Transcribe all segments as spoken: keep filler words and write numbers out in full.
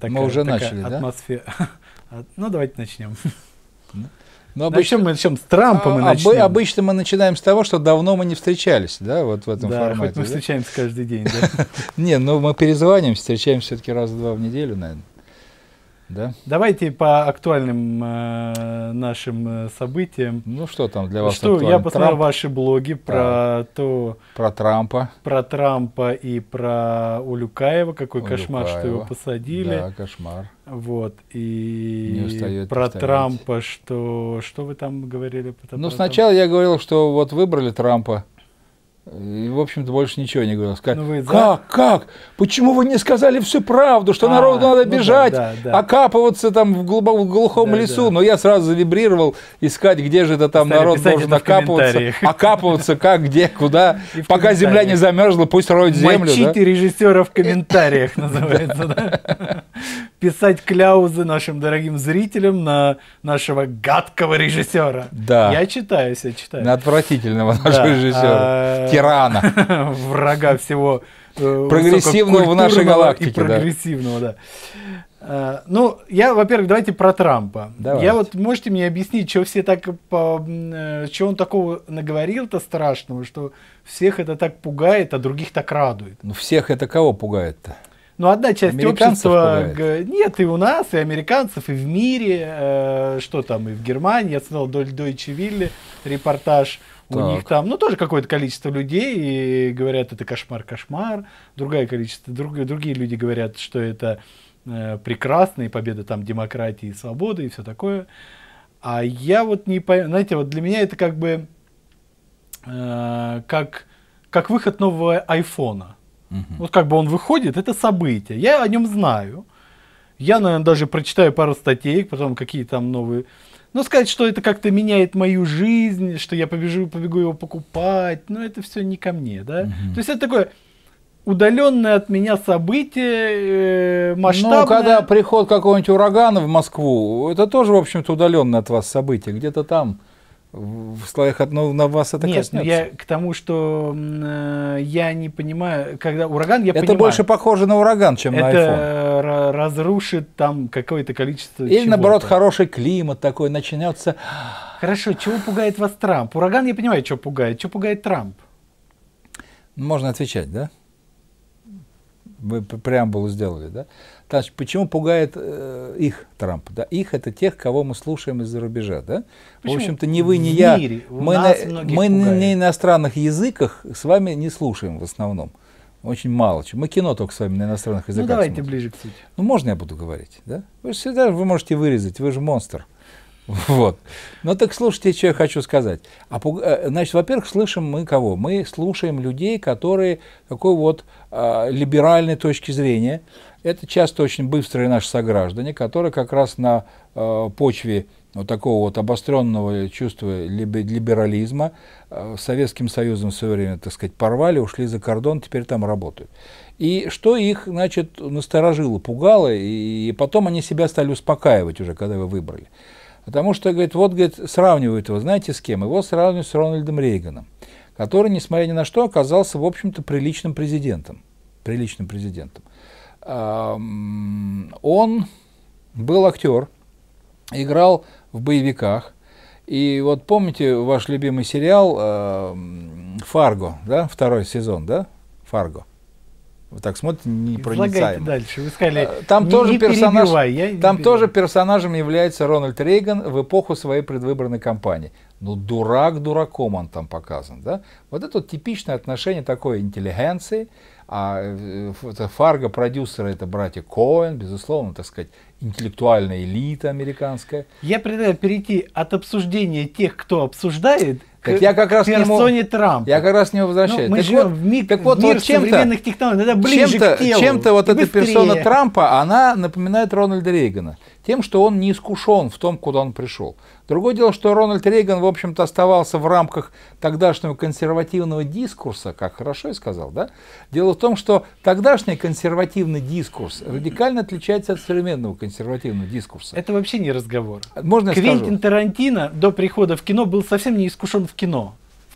такая, Мы уже такая начали, атмосфера. Да? Ну, давайте начнем. Но обычно, начнем мы начнем с Трампа. Мы а, начнем. Обычно мы начинаем с того, что давно мы не встречались, да, вот в этом да, формате. Хоть мы да? встречаемся каждый день, да. Не, ну мы перезваниваемся, встречаемся все-таки раз в два в неделю, наверное. Да? Давайте по актуальным э, нашим э, событиям. Ну что там для вас Что, актуально? я посмотрел Трамп? ваши блоги про Да. то, Про Трампа. про Трампа и про Улюкаева, какой Улюкаева. кошмар, что его посадили. Да, кошмар. Вот, и Не устает про повторять. Трампа, что, что вы там говорили? Про Ну, про сначала я говорил, что вот выбрали Трампа, и, в общем-то, больше ничего не говорил. Сказать, Ну, вы за? как, как? Почему вы не сказали всю правду, что А, народу надо ну да, бежать, да, да. окапываться там в, глубо- в глухом Да, лесу? да. Но я сразу завибрировал, искать, где же это там Стали народ писать должен это в окапываться, комментариях. окапываться, как, где, куда, И в пока земля не замерзла, пусть роют землю. Мочите Да? режиссера в комментариях, называется, да? Писать кляузы нашим дорогим зрителям на нашего гадкого режиссера. Да. Я читаю, я читаю. На отвратительного Да, нашего режиссера, а, тирана. Врага всего э, Прогрессивного в нашей высококультурного галактике, и да. прогрессивного, да. А, ну, я, во-первых, давайте про Трампа. Давайте. Я вот, можете мне объяснить, что все так, по, э, что он такого наговорил-то страшного, что всех это так пугает, а других так радует? Ну, всех это кого пугает-то? Ну, одна часть Американцев общества, пугает. г- нет, и у нас, и американцев, и в мире, э, что там, и в Германии, я смотрел Deutsche Welle репортаж, у Так. них там, ну, тоже какое-то количество людей, и говорят, это кошмар-кошмар, другое количество, друг, другие люди говорят, что это э, прекрасно, и победа там демократии и свободы, и все такое. А я вот не понимаю, знаете, вот для меня это как бы, э, как, как выход нового айфона. Вот как бы он выходит, это событие. Я о нем знаю. Я, наверное, даже прочитаю пару статей, потом какие там новые. Но сказать, что это как-то меняет мою жизнь, что я побежу, побегу его покупать, ну это все не ко мне, да. Мгм. То есть это такое удаленное от меня событие, э, масштабное. Ну, когда приход какого-нибудь урагана в Москву, это тоже, в общем-то, удаленное от вас событие. Где-то там, в в слоях, от- ну, на вас это Нет, ну коснется. я к тому, что м, э, я не понимаю, когда ураган, я Это понимаю. больше похоже на ураган, чем на iPhone. Это ра- разрушит там какое-то количество Или, наоборот, чего-то. хороший климат такой, начнется. Хорошо, чего пугает вас Трамп? Ураган, я понимаю, что пугает. Что пугает Трамп? Можно отвечать, да? Вы п- преамбулу сделали, да? Значит, почему пугает э, их Трамп? Да? Их — это тех, кого мы слушаем из-за рубежа, да? Почему? В общем-то, ни вы, ни В я. мире у Мы, нас на, многих мы пугает. на иностранных языках с вами не слушаем в основном. Очень мало чего. Мы кино только с вами на иностранных языках Ну давайте смотрим. ближе к сути. Ну, можно я буду говорить, да? Вы же всегда вы можете вырезать, вы же монстр. Вот. Ну так слушайте, что я хочу сказать. А, пуг- э, значит, во-первых, слышим мы кого? Мы слушаем людей, которые такой вот э, либеральной точки зрения. Это часто очень быстрые наши сограждане, которые как раз на э, почве вот такого вот обостренного чувства либе- либерализма э, Советским Союзом в свое время, так сказать, порвали, ушли за кордон, теперь там работают. И что их, значит, насторожило, пугало, и, и потом они себя стали успокаивать уже, когда его выбрали. Потому что, говорит, вот, говорит, сравнивают его, знаете, с кем? Его сравнивают с Рональдом Рейганом, который, несмотря ни на что, оказался, в общем-то, приличным президентом. Приличным президентом. Он был актер, играл в боевиках. И вот помните ваш любимый сериал «Фарго», да, второй сезон, да, «Фарго»? Вы так смотрите, непроницаемо. Излагайте дальше. Вы сказали, там не, тоже не персонаж, перебивай, я не там перебиваю. тоже персонажем является Рональд Рейган в эпоху своей предвыборной кампании. Ну, дурак дураком он там показан, да? Вот это вот типичное отношение такой интеллигенции. А э, это Фарго, продюсеры, это братья Коэн, безусловно, так сказать, интеллектуальная элита американская. Я предлагаю перейти от обсуждения тех, кто обсуждает, Так к я как раз к нему- персоне Трампа. Я как раз к нему Ну, возвращаюсь. мы Так живем вот- в миг, так вот, в мир вот чем-то- современных технологий, надо ближе Чем-то, к телу. чем-то вот и эта быстрее. персона Трампа, она напоминает Рональда Рейгана. Тем, что он не искушен в том, куда он пришел. Другое дело, что Рональд Рейган, в общем-то, оставался в рамках тогдашнего консервативного дискурса, как хорошо я сказал, да? Дело в том, что тогдашний консервативный дискурс радикально отличается от современного консервативного дискурса. Это вообще не разговор. Можно я Квентин скажу? Тарантино до прихода в кино был совсем не искушен в кино.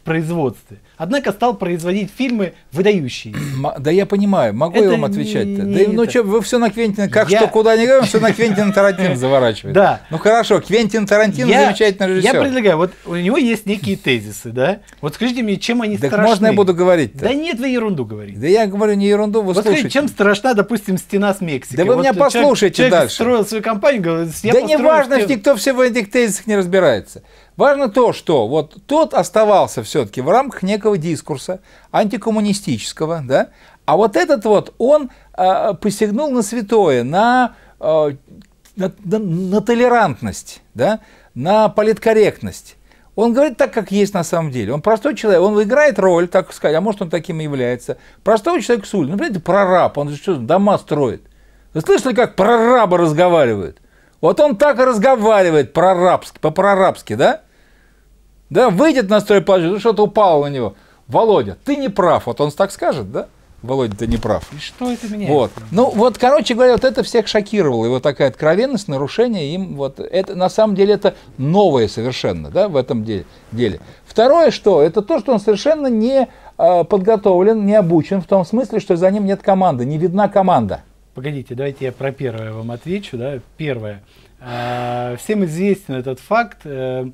производстве. Однако стал производить фильмы выдающиеся. Да я понимаю, могу Это я вам отвечать-то? не- Да, не ну это. что, вы все на Квентина, как Я- что, куда ни говорим, все на Квентина Тарантино заворачивает. Да. Ну хорошо, Квентин Тарантино Я, замечательный режиссер. я предлагаю, вот у него есть некие тезисы, да? Вот скажите мне, чем они Так страшны? можно я буду говорить-то? Да нет, вы ерунду говорите. Да я говорю не ерунду, вы Вот скажите, слушайте. чем страшна, допустим, стена с Мексикой? Да вы Вот меня человек- послушайте человек дальше. строил свою компанию, говорит, я Да не построю важно, стену. никто все в этих тезисах не разбирается. Важно то, что вот тот оставался все-таки в рамках некого дискурса антикоммунистического, да, а вот этот вот, он э, посягнул на святое, на, э, на, на, на толерантность, да, на политкорректность. Он говорит так, как есть на самом деле. Он простой человек, он играет роль, так сказать, а может он таким и является. Простой человек с улицы. Ну, понимаете, прораб, он же что, дома строит. Вы слышали, как прорабы разговаривают? Вот он так и разговаривает прорабски, по-прорабски, да? Да, выйдет на стройплощадку, ну что-то упало на него. Володя, ты не прав. Вот он так скажет, да? Володя, ты не прав. И что это меняет? Вот. Ну, вот, короче говоря, вот это всех шокировало. И вот такая откровенность, нарушение им, вот, это, на самом деле, это новое совершенно, да, в этом деле. деле. Второе, что? Это то, что он совершенно не э, подготовлен, не обучен, в том смысле, что за ним нет команды, не видна команда. Погодите, давайте я про первое вам отвечу. Да? Первое. Э, всем известен этот факт э,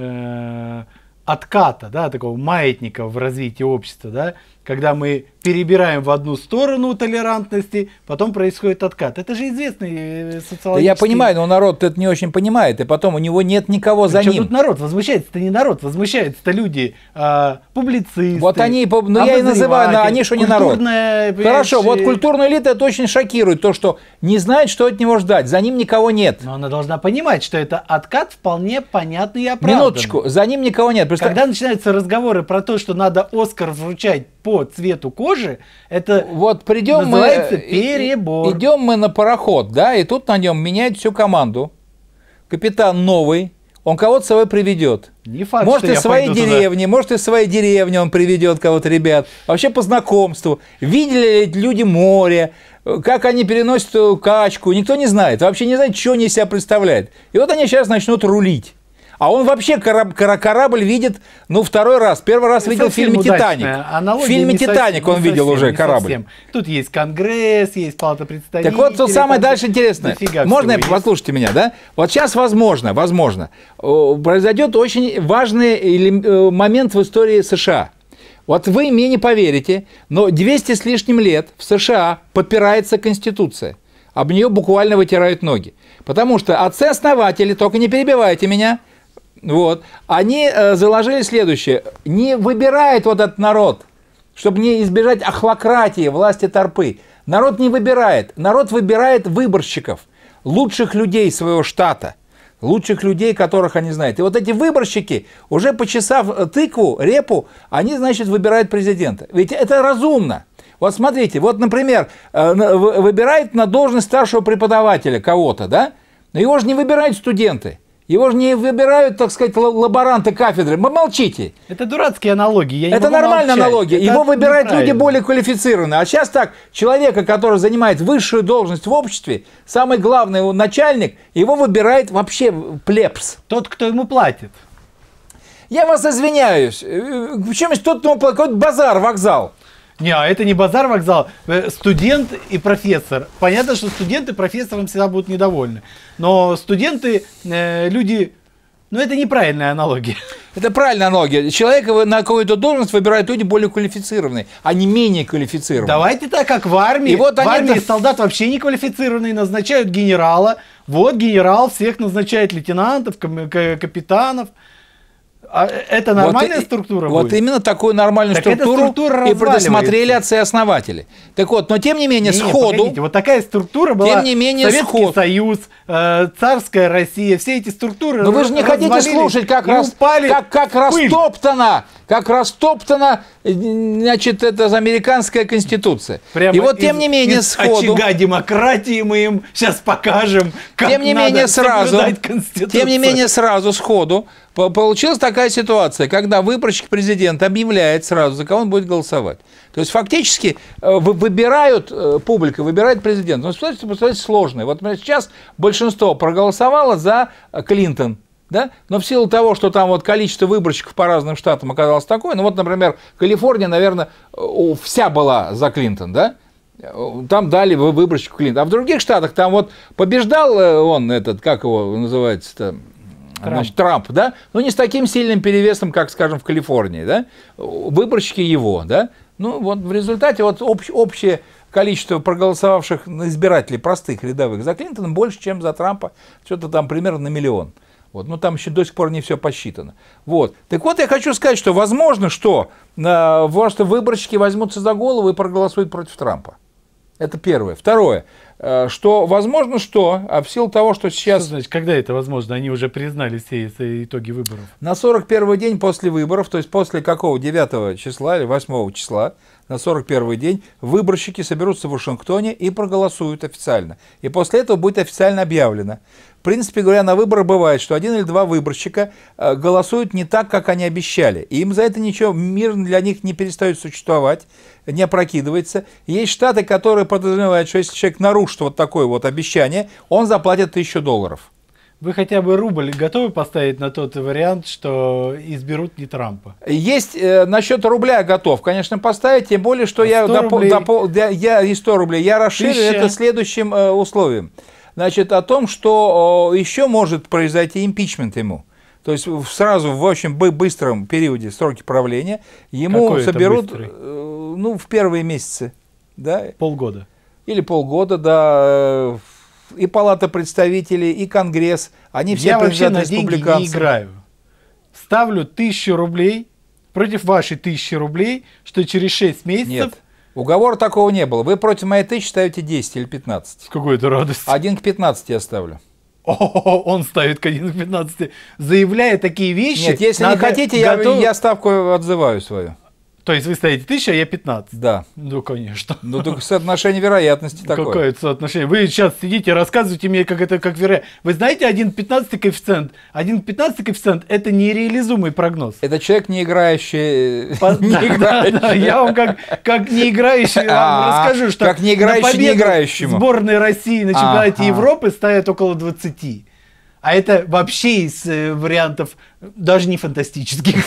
э, отката, да, такого маятника в развитии общества, да, когда мы перебираем в одну сторону толерантности, потом происходит откат. Это же известный социологический... Да я понимаю, но народ это не очень понимает, и потом у него нет никого за Причем ним. тут народ возмущается-то не народ, возмущаются-то люди, а, публицисты. Вот они, ну я и называю, но они что не народ. культурная, Хорошо, вот понимаешь, культурная элита это очень шокирует, то, что не знает, что от него ждать, за ним никого нет. Но она должна понимать, что это откат вполне понятный и оправданный. Минуточку, за ним никого нет. Представь- Когда начинаются разговоры про то, что надо Оскар вручать по цвету кожи, это Вот придем мы, называется э, перебор. идем мы на пароход, да, и тут на нем меняет всю команду. Капитан новый, он кого-то с собой приведет. Не факт, Может, что из я своей пойду туда. деревни, может, из своей деревни он приведет кого-то, ребят. Вообще по знакомству. Видели ли люди море, как они переносят эту качку, никто не знает. Вообще не знает, что они из себя представляют. И вот они сейчас начнут рулить. А он вообще кораб- кора- корабль видит, ну, второй раз. Первый раз Не видел в совсем фильме удачная «Титаник». В аналогия, фильме не «Титаник» совсем- он не видел совсем, уже не корабль. совсем. Тут есть Конгресс, есть Палата представителей. Так вот, тут самое там дальше интересное. дофига Можно, всего есть. послушайте меня, да? Вот сейчас, возможно, возможно, э, произойдет очень важный элем- э, момент в истории США. Вот вы мне не поверите, но двести с лишним лет в США попирается Конституция. Об нее буквально вытирают ноги. Потому что отцы-основатели, только не перебивайте меня, вот, они э, заложили следующее. Не выбирает вот этот народ, чтобы не избежать охлократии, власти торпы. Народ не выбирает. Народ выбирает выборщиков, лучших людей своего штата, лучших людей, которых они знают. И вот эти выборщики, уже почесав тыкву, репу, они, значит, выбирают президента. Ведь это разумно. Вот смотрите, вот, например, э, вы- выбирает на должность старшего преподавателя кого-то, да? Но его же не выбирают студенты. Его же не выбирают, так сказать, ла- лаборанты кафедры. Вы молчите. Это дурацкие аналогии. Я не Это могу нормальная молчать. аналогия. Это Его выбирают люди неправильно. более квалифицированные. А сейчас так, человека, который занимает высшую должность в обществе, самый главный его начальник, его выбирает вообще плебс. Тот, кто ему платит. Я вас извиняюсь. Э, Причем тот, ну, какой-то базар, вокзал. Не, а это не базар вокзал. Э, Студент и профессор. Понятно, что студенты профессором всегда будут недовольны. Но студенты, э, люди... Ну, это неправильная аналогия. Это правильная аналогия. Человека на какую-то должность выбирают люди более квалифицированные, а не менее квалифицированные. Давайте так, как в армии. И вот в они армии это- солдат вообще не квалифицированные, назначают генерала. Вот генерал всех назначает лейтенантов, кам- к- капитанов. А это нормальная Вот и- структура Вот будет? именно такую нормальную Так эта структуру структура и предусмотрели разваливается. отцы-основатели. Так вот, но тем не менее, Не, сходу... погодите, вот такая структура была. Тем не менее, Советский сход. Союз, э, царская Россия, все эти структуры. Но вы же не хотите развалились слушать, как, и рас- упали как, как в пыль. растоптана, как растоптана, э, значит, это американская конституция. Прямо И вот, из- тем не менее, из сходу... очага демократии мы им сейчас покажем, как Тем не надо менее, сразу, соблюдать Конституцию. тем не менее, сразу, сходу, по- получилась такая ситуация, когда выборщик президента объявляет сразу, за кого он будет голосовать. То есть, фактически, э, вы- выбирают, э, публика выбирает президента. Ну, представляете, представляете, сложное. Вот например, сейчас большинство проголосовало за э, Клинтон. Да? Но в силу того, что там вот количество выборщиков по разным штатам оказалось такое, ну вот, например, Калифорния, наверное, вся была за Клинтон, да? Там дали выборщику Клинтон. А в других штатах там вот побеждал он, этот, как его называется-то, Трамп. Значит, Трамп, да? Но не с таким сильным перевесом, как, скажем, в Калифорнии, да? Выборщики его, да? Ну вот в результате вот общ, общее количество проголосовавших избирателей простых рядовых за Клинтона больше, чем за Трампа, что-то там примерно на миллион. Вот. Но там еще до сих пор не все посчитано. Вот. Так вот, я хочу сказать, что возможно, что э, просто выборщики возьмутся за голову и проголосуют против Трампа. Это первое. Второе, э, что возможно, что, а в силу того, что сейчас... Что значит, когда это возможно? Они уже признали все итоги выборов. На сорок первый день после выборов, то есть после какого, девятого числа или восьмого числа, на сорок первый день выборщики соберутся в Вашингтоне и проголосуют официально. И после этого будет официально объявлено. В принципе говоря, на выборах бывает, что один или два выборщика э, голосуют не так, как они обещали. И им за это ничего, мир для них не перестает существовать, не опрокидывается. Есть штаты, которые подразумевают, что если человек нарушит вот такое вот обещание, он заплатит тысячу долларов. Вы хотя бы рубль готовы поставить на тот вариант, что изберут не Трампа? Есть, э, насчет рубля готов, конечно, поставить, тем более, что я, допол, допол, я, я и сто рублей, я расширю Тысяча. это следующим э, условием. Значит, о том, что э, еще может произойти импичмент ему. То есть сразу в очень быстром периоде сроки правления ему Какой соберут, э, ну, в первые месяцы. Да? Полгода. Или полгода, да. И Палата представителей, и Конгресс, они все Я вообще на деньги не играю. Ставлю тысячу рублей против вашей тысячи рублей, что через шесть месяцев... Нет, уговора такого не было. Вы против моей тысячи ставите десять или пятнадцать. С какой-то радостью. один к пятнадцати я ставлю. О, он ставит к один к пятнадцати, заявляя такие вещи. Нет, если не хотите, готов... я, я ставку отзываю свою. То есть вы ставите тысячу, а я пятнадцать? Да. Ну, конечно. Ну, только соотношение вероятности такое. Какое это соотношение? Вы сейчас сидите и рассказываете мне, как это, как вероятность. Вы знаете один к пятнадцати коэффициент? один к пятнадцати коэффициент – это нереализуемый прогноз. Это человек, не играющий. По... Не да, играющий. Да, да. Я вам как, как не играющий вам расскажу, что как не играющий, не играющему. Сборной России на чемпионате ага. Европы ставят около двадцати. А это вообще из вариантов даже не фантастических.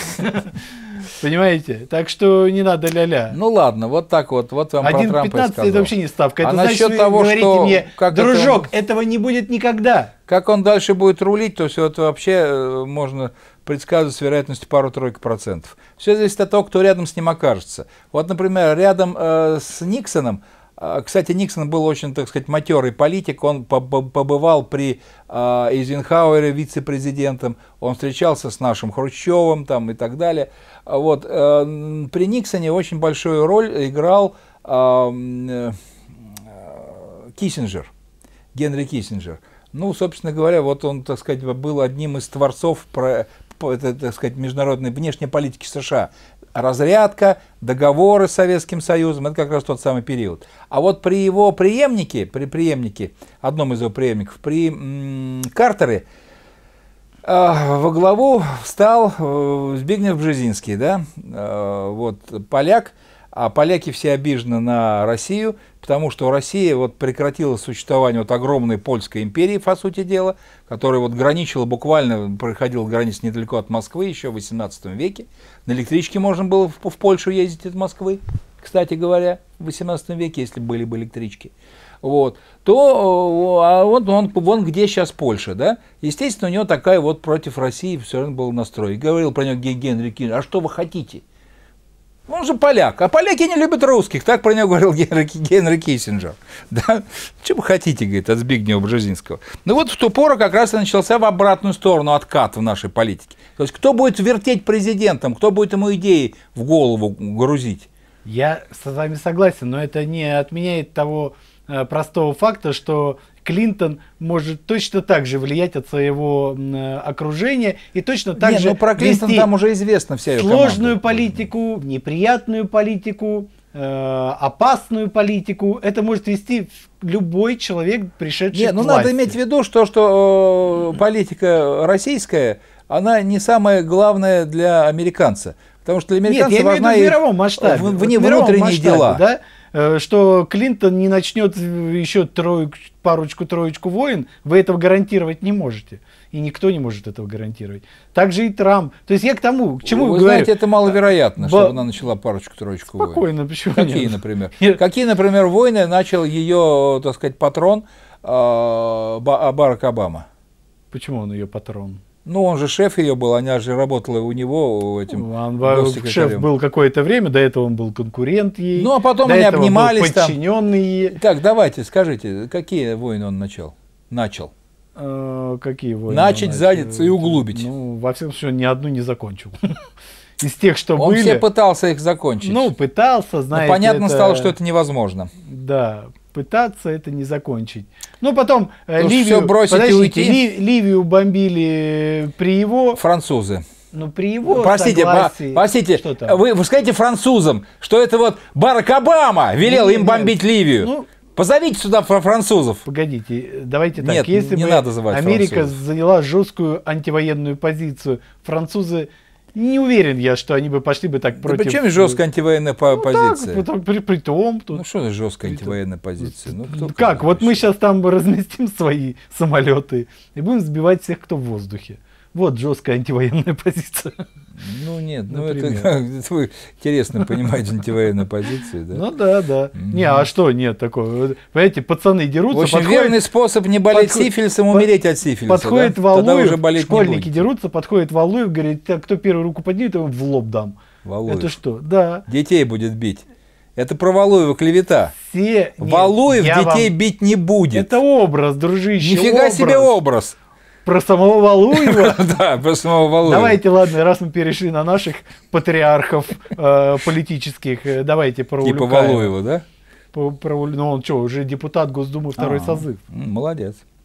Понимаете? Так что не надо ля-ля. Ну ладно, вот так вот. Вот вам один про к пятнадцати это вообще не ставка. Это а значит, насчет вы того, говорите что, мне, как дружок, это... этого не будет никогда. Как он дальше будет рулить, то все это вообще можно предсказывать с вероятностью пару-тройку процентов. Все зависит от того, кто рядом с ним окажется. Вот, например, рядом э, с Никсоном, э, кстати, Никсон был очень, так сказать, матерый политик, он побывал при э, Эйзенхауэре вице-президентом, он встречался с нашим Хрущевым там, и так далее. Вот, э, при Никсоне очень большую роль играл э, э, Киссинджер, Генри Киссинджер. Ну, собственно говоря, вот он, так сказать, был одним из творцов, про, это, так сказать, международной внешней политики США. Разрядка, договоры с Советским Союзом, это как раз тот самый период. А вот при его преемнике, при преемнике, одном из его преемников, при м, Картере, э, во главу встал э, Збигнев Бжезинский, да, э, вот, поляк. А поляки все обижены на Россию, потому что Россия вот прекратила существование вот огромной польской империи, по сути дела, которая вот граничила буквально, проходила границу недалеко от Москвы еще в восемнадцатом веке. На электричке можно было в, в Польшу ездить от Москвы, кстати говоря, в восемнадцатом веке, если были бы электрички. Вот, то а вот он, вон где сейчас Польша, да, естественно, у него такая вот против России все равно был настрой. И говорил про него Генри Киссинджер: а что вы хотите? Он же поляк, а поляки не любят русских, так про него говорил Генри, Генри Киссинджер. Да? Что вы хотите, говорит, от Збигнева Бжезинского. Ну вот в ту пору как раз и начался в обратную сторону откат в нашей политике. То есть кто будет вертеть президентом, кто будет ему идеи в голову грузить? Я с вами согласен, но это не отменяет того э, простого факта, что Клинтон может точно так же влиять от своего э, окружения и точно так не, же ну, про Клинтон там уже известно вся сложную политику, неприятную политику, э, опасную политику. Это может вести любой человек, пришедший не, к ну, власти. Надо иметь в виду, что, что э, политика российская, она не самая главная для американца. Потому что для американца Нет, я важна имею в виду в мировом масштабе. В, в, в, в внутренние масштабе, дела. Да? Э, что Клинтон не начнет еще трою, парочку-троечку войн, вы этого гарантировать не можете. И никто не может этого гарантировать. Так же и Трамп. То есть я к тому, к чему Вы говорю. знаете, это маловероятно, Б... чтобы она начала парочку-троечку войн. Спокойно, почему Какие, нет? например? Нет. Какие, например, войны начал ее, так сказать, патрон э, Барак Обама? Почему он ее патрон? Ну, он же шеф ее был, она же работала у него этим он, шеф был какое-то время, до этого он был конкурент ей. Ну, а потом до они этого обнимались был подчиненный ей. Так, давайте, скажите, какие войны он начал? Начал. Э, какие войны? Начать, задиться и углубить. Ну, во всяком случае, ни одну не закончил. Из тех, что он были. все пытался их закончить. Ну, пытался, знаете. Но понятно это... стало, что это невозможно. Да. Пытаться это не закончить. Ну, потом Потому Ливию, все бросить и уйти. Ли, Ливию бомбили при его... Французы. Ну, при его Простите, согласии... простите вы, вы скажите французам, что это вот Барак Обама велел нет, им бомбить нет. Ливию. Ну, позовите сюда французов. Погодите, давайте так. Нет, если не бы надо звать Америка французов. заняла жесткую антивоенную позицию, французы... Не уверен я, что они бы пошли бы так против... Да причем жесткая антивоенная ну, позиция? Так, при, при, при том... Тут... Ну что это жесткая антивоенная позиция? Ну, кто как? Вот мы сейчас там разместим свои самолеты и будем сбивать всех, кто в воздухе. Вот жесткая антивоенная позиция. Ну нет, ну это, это вы интересно понимаете антивоенную позицию, да? Ну да, да. Mm-hmm. Не, а что нет такого? Понимаете, пацаны дерутся. В общем, подходит, верный способ не болеть подход, сифилисом, умереть от сифилиса. Подходит да? Валуев, уже болеть школьники дерутся, подходит Валуев, говорит, кто первую руку поднимет, я ему в лоб дам. Валуев. Это что? Да. Детей будет бить. Это про Валуева клевета. Все... Валуев нет, детей вам... бить не будет. Это образ, дружище. Нифига образ. себе образ. Про самого Валуева? Да, про самого Валуева. Давайте, ладно, раз мы перешли на наших патриархов э, политических, э, давайте про Улюкаева. Типа Валуева, да? Про, про, ну он что, уже депутат Госдумы второй А, созыв. Молодец.